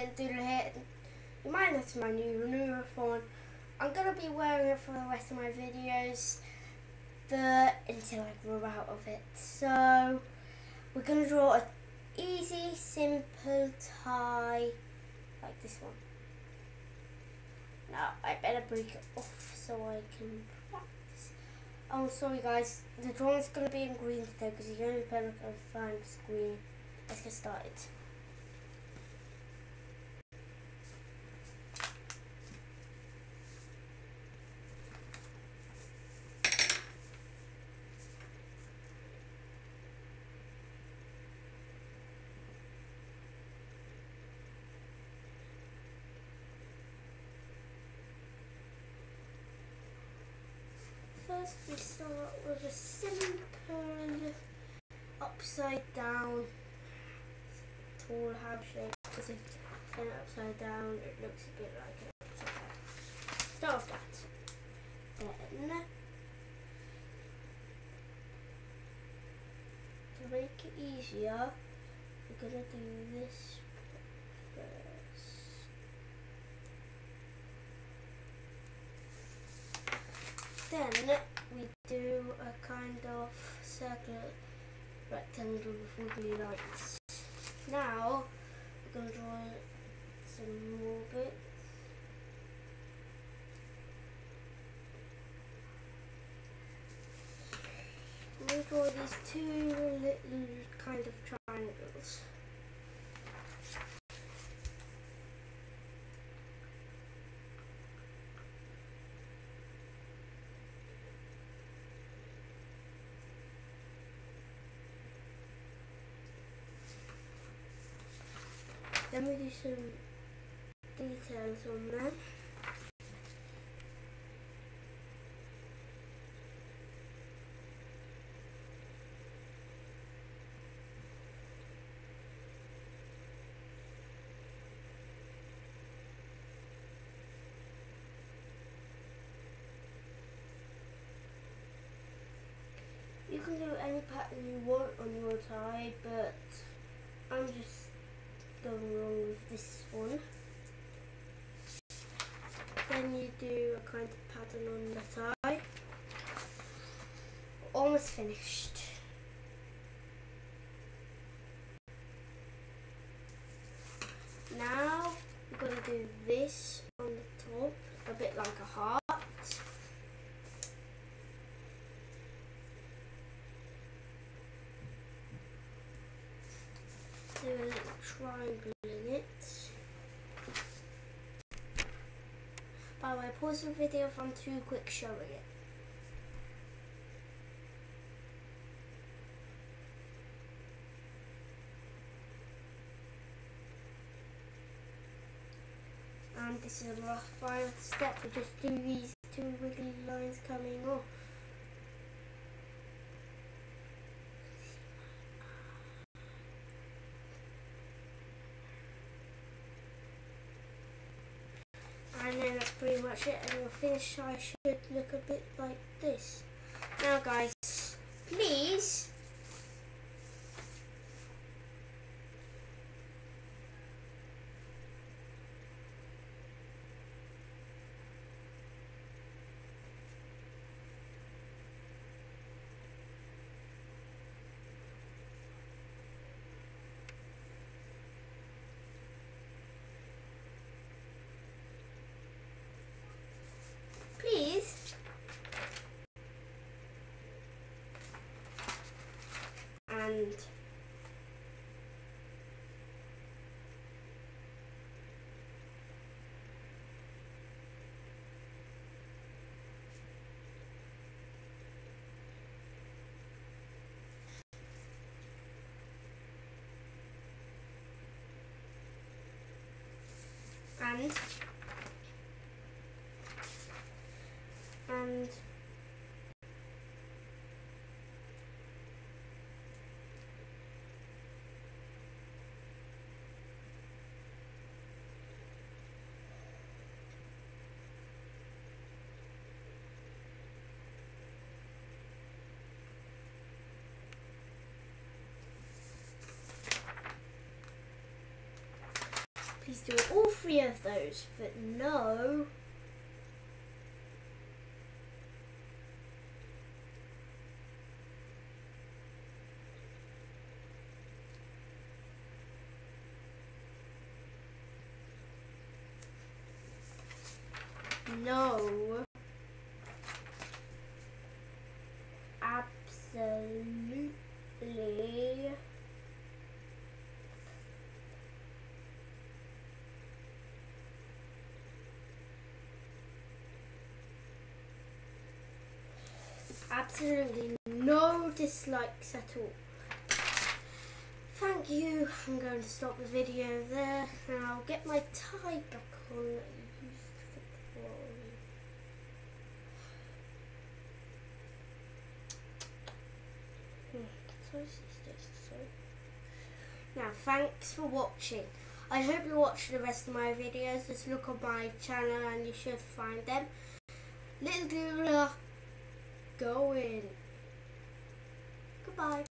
Doodle here. You might notice my new uniform. I'm going to be wearing it for the rest of my videos until I grow out of it. So we're going to draw an easy, simple tie like this one. Now I better break it off so I can practice. Oh, sorry guys, the drawing's going to be in green today because you only put a fine screen. Let's get started. First we start with a simple upside down tall house shape, because if you turn it upside down it looks a bit like an upside down. Start with that. Then to make it easier we're going to do this first. Then we do a kind of circular rectangle with wiggly lines. Now we're going to draw some more bits. We draw these two little kind of triangles. Then we do some details on them. You can do any pattern you want on your tie, but I'm just going wrong with this one. Then you do a kind of pattern on the tie. Almost finished. Now we're going to do this on the top, a bit like a heart. Do a little triangle in it. By the way, pause the video if I'm too quick showing it. And this is a rough final step. We just do these two wiggly lines coming off. And then that's pretty much it, and your finished eye should look a bit like this. Now guys, please and Please do all 3 of those, but no. No. Absolutely. Absolutely no dislikes at all. Thank you. I'm going to stop the video there and I'll get my tie back on. Now, thanks for watching. I hope you watch the rest of my videos. Just look on my channel and you should find them. Little Doula, go in. Goodbye.